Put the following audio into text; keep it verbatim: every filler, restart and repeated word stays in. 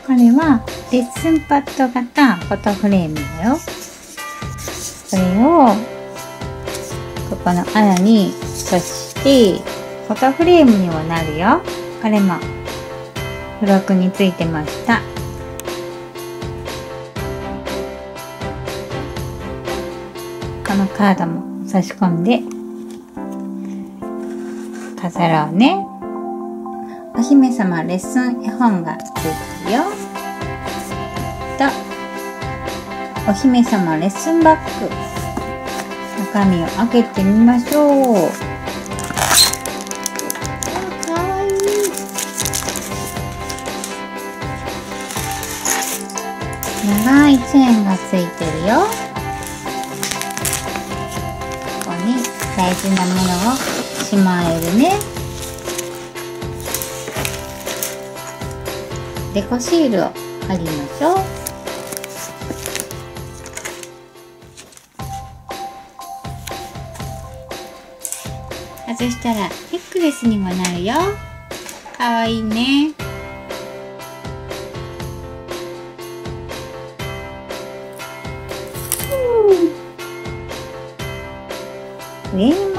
これはレッスンパッド型フォトフレームだよ。これをここの穴に刺してフォトフレームにもなるよ。これも付録についてました。このカードも差し込んで飾ろうね。お姫様レッスン絵本がついてるよ。とお姫様レッスンバッグ、中身を開けてみましょう。かわいい。長いチェーンがついてるよ。ここに大事なものをしまえるね。デコシールを貼りましょう。外したらネックレスにもなるよ。かわいいね。上